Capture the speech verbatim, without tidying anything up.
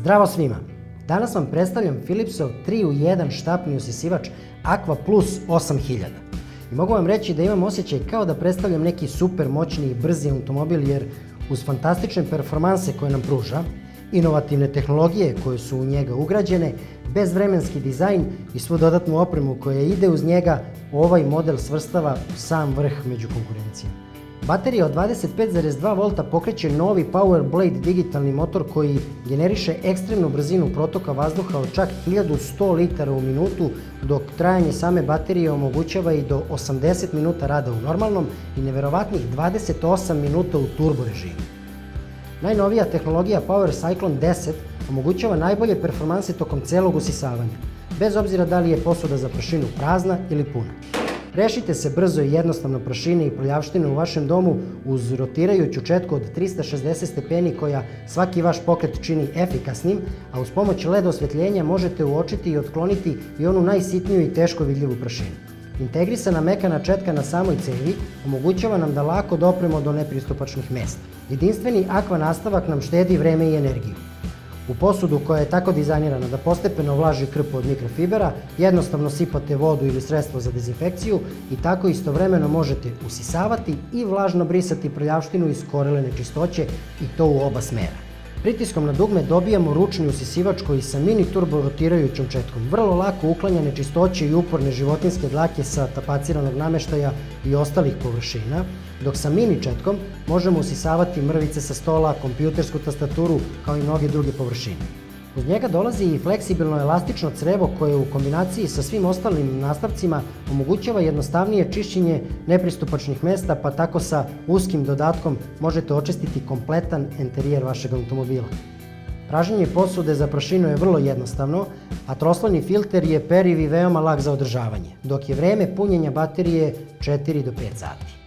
Zdravo svima! Danas vam predstavljam Philipsov tri u jedan štapni usisivač Aqua Plus osam hiljada. I mogu vam reći da imam osjećaj kao da predstavljam neki super moćni i brzi automobil, jer uz fantastične performanse koje nam pruža, inovativne tehnologije koje su u njega ugrađene, bezvremenski dizajn i svu dodatnu opremu koja ide uz njega, ovaj model svrstava u sam vrh među konkurencijom. Baterija od dvadeset pet zarez dva volta pokreće novi PowerBlade digitalni motor koji generiše ekstremnu brzinu protoka vazduha od čak hiljadu sto litara u minutu, dok trajanje same baterije omogućava i do osamdeset minuta rada u normalnom i neverovatnih dvadeset osam minuta u turbo režimu. Najnovija tehnologija PowerCyclone deset omogućava najbolje performanse tokom celog usisavanja, bez obzira da li je posuda za prašinu prazna ili puna. Rešite se brzo i jednostavno prašine i prljavštine u vašem domu uz rotirajuću četku od trista šezdeset stepeni koja svaki vaš pokret čini efikasnim, a uz pomoć L E D osvetljenja možete uočiti i otkloniti i onu najsitniju i teško vidljivu prašinu. Integrisana mekana četka na samoj cevi omogućava nam da lako dopremo do nepristupačnih mesta. Jedinstveni Aqua nastavak nam štedi vreme i energiju. U posudu koja je tako dizajnirana da postepeno vlaži krpu od mikrofibera, jednostavno sipate vodu ili sredstvo za dezinfekciju i tako istovremeno možete usisavati i vlažno brisati prljavštinu iz korele nečistoće, i to u oba smera. Pritiskom na dugme dobijamo ručni usisivač koji sa mini turbo rotirajućom četkom vrlo lako uklanja nečistoće i uporne životinjske dlake sa tapaciranog nameštaja i ostalih površina, dok sa mini četkom možemo usisavati mrvice sa stola, kompjutersku tastaturu, kao i mnoge druge površine. Uz njega dolazi i fleksibilno elastično crevo koje u kombinaciji sa svim ostalim nastavcima omogućava jednostavnije čišćenje nepristupačnih mesta, pa tako sa uskim dodatkom možete očistiti kompletan enterijer vašeg automobila. Praženje posude za prašinu je vrlo jednostavno, a troslojni filter je periv i veoma lak za održavanje, dok je vreme punjenja baterije četiri do pet sati.